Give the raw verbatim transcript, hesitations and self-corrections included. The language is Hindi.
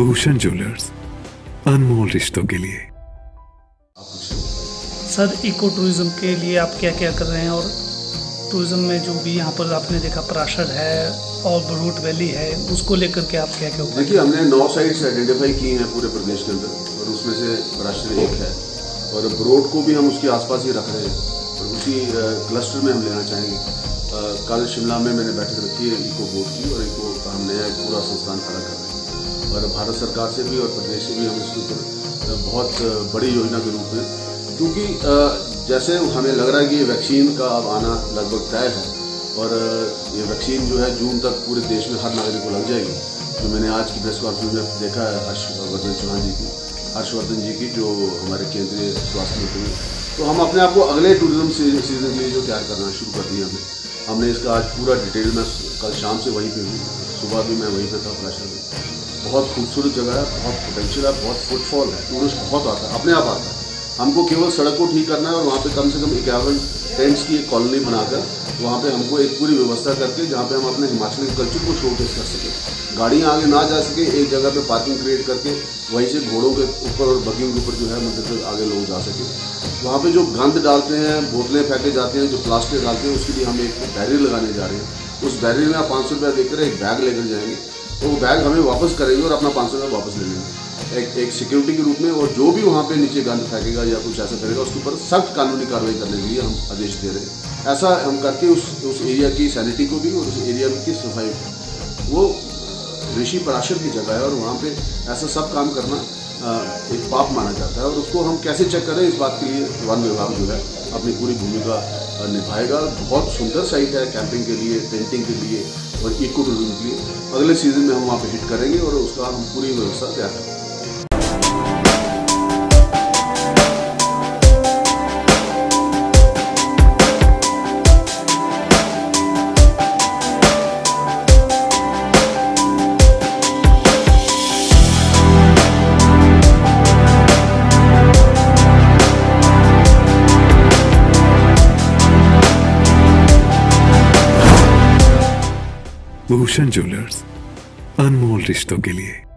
भूषण ज्वेलर्स, अनमोल रिश्तों के लिए। सर, इको टूरिज्म के लिए आप क्या क्या कर रहे हैं, और टूरिज्म में जो भी यहाँ पर आपने देखा पराशर है और ब्रूट वैली है, उसको लेकर के आप क्या क्या? देखिए, हमने नौ साइट्स आइडेंटिफाई की हैं पूरे प्रदेश के अंदर, और उसमें से पराशर एक है, और ब्रोड को भी हम उसके आसपास ही रख रहे हैं और उसी क्लस्टर में हम लेना चाहेंगे। कल शिमला में मैंने बैठक रखी है इको बोर्ड की, और इको का हम नया पूरा संस्थान खड़ा कर रहे हैं, और भारत सरकार से भी और प्रदेश से भी हम इसके ऊपर बहुत बड़ी योजना के रूप में, क्योंकि जैसे हमें लग रहा है कि ये वैक्सीन का अब आना लगभग तय है, और ये वैक्सीन जो है जून तक पूरे देश में हर नागरिक को लग जाएगी, जो मैंने आज की प्रेस कॉन्फ्रेंस में देखा है हर्षवर्धन चौहान जी की हर्षवर्धन जी की जो हमारे केंद्रीय स्वास्थ्य मंत्री। तो हम अपने आप को अगले टूरिज्म सीजन के लिए जो तैयार करना शुरू कर दिया हमने हमने इसका आज पूरा डिटेल में कल शाम से वहीं पे हूँ, सुबह भी मैं वहीं पे था पराशर में। बहुत खूबसूरत जगह है, बहुत पोटेंशियल है, बहुत फुटफॉल है, टूरिस्ट बहुत आता है, अपने आप आता है। हमको केवल सड़क को ठीक करना है, और वहाँ पे कम से कम इक्यावन टेंट्स की एक कॉलोनी बनाकर वहाँ पे हमको एक पूरी व्यवस्था करके जहाँ पे हम अपने हिमाचली कल्चर को शोकेस कर सकें, गाड़ियाँ आगे ना जा सके, एक जगह पे पार्किंग क्रिएट करके वहीं से घोड़ों के ऊपर और बगियों के ऊपर जो है मंदिर तक आगे लोग जा सके। वहाँ पे जो गंद डालते हैं, बोतलें फेंके जाते हैं, जो प्लास्टिक डालते हैं, उसके लिए हम एक बैरियर लगाने जा रहे हैं। उस बैरियर में आप पाँच सौ रुपया देकर एक बैग लेकर जाएंगे, तो वो बैग हमें वापस करेंगे और अपना पाँच सौ रुपया वापस ले लेंगे एक एक सिक्योरिटी के रूप में। और जो भी वहाँ पे नीचे गंद फेंकेगा या कुछ ऐसा करेगा, उसके ऊपर सख्त कानूनी कार्रवाई करने के लिए हम आदेश दे रहे हैं। ऐसा हम करके उस उस एरिया की सैनिटी को भी और उस एरिया की सफाई, वो ऋषि पराशर की जगह है, और वहाँ पे ऐसा सब काम करना एक पाप माना जाता है, और उसको हम कैसे चेक करें, इस बात के लिए वन विभाग जो है अपनी पूरी भूमिका निभाएगा। बहुत सुंदर साइट है कैंपिंग के लिए, टेंटिंग के लिए और इको टूरिज्म के लिए। अगले सीजन में हम वहाँ पे हिट करेंगे और उसका हम पूरी व्यवस्था तैयार करेंगे। भूषण ज्वेलर्स, अनमोल रिश्तों के लिए।